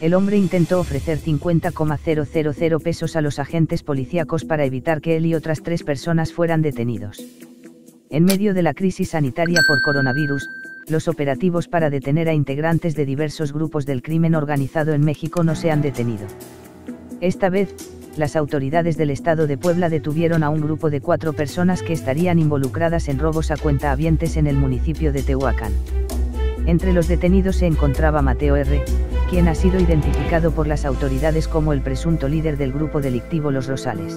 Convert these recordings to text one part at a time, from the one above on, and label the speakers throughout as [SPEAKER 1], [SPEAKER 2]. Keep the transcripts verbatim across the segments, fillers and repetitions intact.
[SPEAKER 1] el hombre intentó ofrecer cincuenta mil pesos a los agentes policíacos para evitar que él y otras tres personas fueran detenidos. En medio de la crisis sanitaria por coronavirus, los operativos para detener a integrantes de diversos grupos del crimen organizado en México no se han detenido. Esta vez, las autoridades del estado de Puebla detuvieron a un grupo de cuatro personas que estarían involucradas en robos a cuentahabientes en el municipio de Tehuacán. Entre los detenidos se encontraba Mateo R., quien ha sido identificado por las autoridades como el presunto líder del grupo delictivo Los Rosales.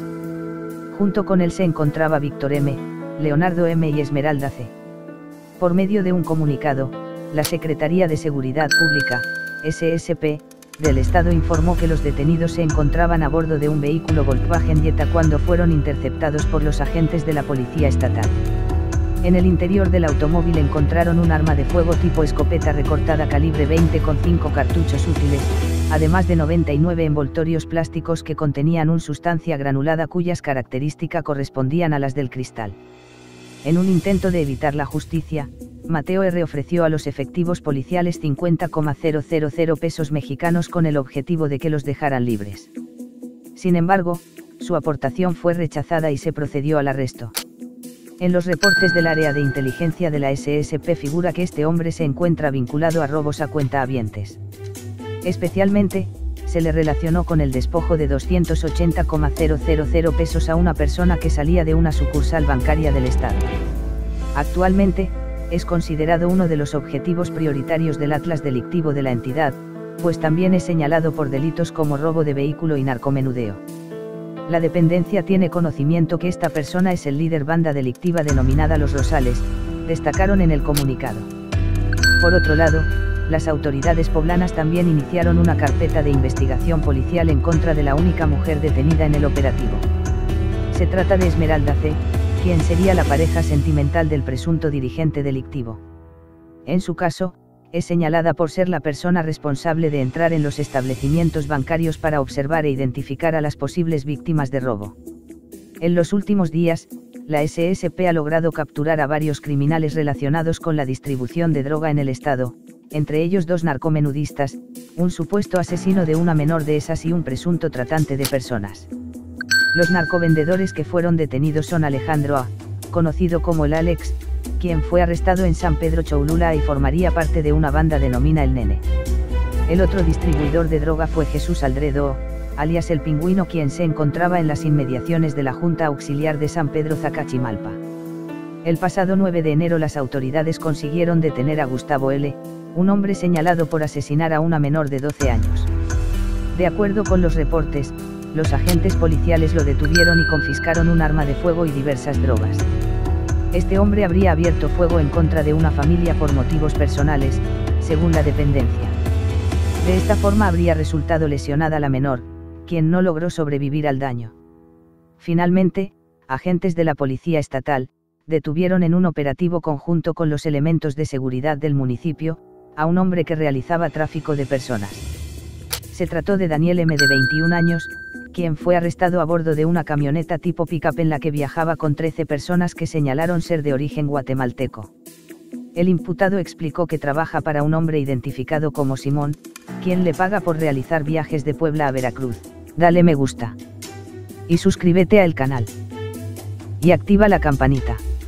[SPEAKER 1] Junto con él se encontraba Víctor M., Leonardo M. y Esmeralda C. Por medio de un comunicado, la Secretaría de Seguridad Pública, S S P, del Estado informó que los detenidos se encontraban a bordo de un vehículo Volkswagen Jetta cuando fueron interceptados por los agentes de la Policía Estatal. En el interior del automóvil encontraron un arma de fuego tipo escopeta recortada calibre veinte con cinco cartuchos útiles, además de noventa y nueve envoltorios plásticos que contenían una sustancia granulada cuyas características correspondían a las del cristal. En un intento de evitar la justicia, Mateo R. ofreció a los efectivos policiales cincuenta mil pesos mexicanos con el objetivo de que los dejaran libres. Sin embargo, su aportación fue rechazada y se procedió al arresto. En los reportes del área de inteligencia de la S S P figura que este hombre se encuentra vinculado a robos a cuentahabientes. Especialmente, se le relacionó con el despojo de doscientos ochenta mil pesos a una persona que salía de una sucursal bancaria del Estado. Actualmente, es considerado uno de los objetivos prioritarios del atlas delictivo de la entidad, pues también es señalado por delitos como robo de vehículo y narcomenudeo. La dependencia tiene conocimiento que esta persona es el líder banda delictiva denominada Los Rosales, destacaron en el comunicado. Por otro lado, las autoridades poblanas también iniciaron una carpeta de investigación policial en contra de la única mujer detenida en el operativo. Se trata de Esmeralda C., quien sería la pareja sentimental del presunto dirigente delictivo. En su caso, es señalada por ser la persona responsable de entrar en los establecimientos bancarios para observar e identificar a las posibles víctimas de robo. En los últimos días, la S S P ha logrado capturar a varios criminales relacionados con la distribución de droga en el estado, entre ellos dos narcomenudistas, un supuesto asesino de una menor de esas y un presunto tratante de personas. Los narcovendedores que fueron detenidos son Alejandro A., conocido como el Alex, quien fue arrestado en San Pedro Cholula y formaría parte de una banda denominada El Nene. El otro distribuidor de droga fue Jesús Aldredo, alias El Pingüino, quien se encontraba en las inmediaciones de la Junta Auxiliar de San Pedro Zacachimalpa. El pasado nueve de enero las autoridades consiguieron detener a Gustavo L., un hombre señalado por asesinar a una menor de doce años. De acuerdo con los reportes, los agentes policiales lo detuvieron y confiscaron un arma de fuego y diversas drogas. Este hombre habría abierto fuego en contra de una familia por motivos personales, según la dependencia. De esta forma habría resultado lesionada la menor, quien no logró sobrevivir al daño. Finalmente, agentes de la Policía Estatal detuvieron en un operativo conjunto con los elementos de seguridad del municipio a un hombre que realizaba tráfico de personas. Se trató de Daniel M. de veintiún años, quien fue arrestado a bordo de una camioneta tipo pick-up en la que viajaba con trece personas que señalaron ser de origen guatemalteco. El imputado explicó que trabaja para un hombre identificado como Simón, quien le paga por realizar viajes de Puebla a Veracruz. Dale me gusta. Y suscríbete al canal. Y activa la campanita.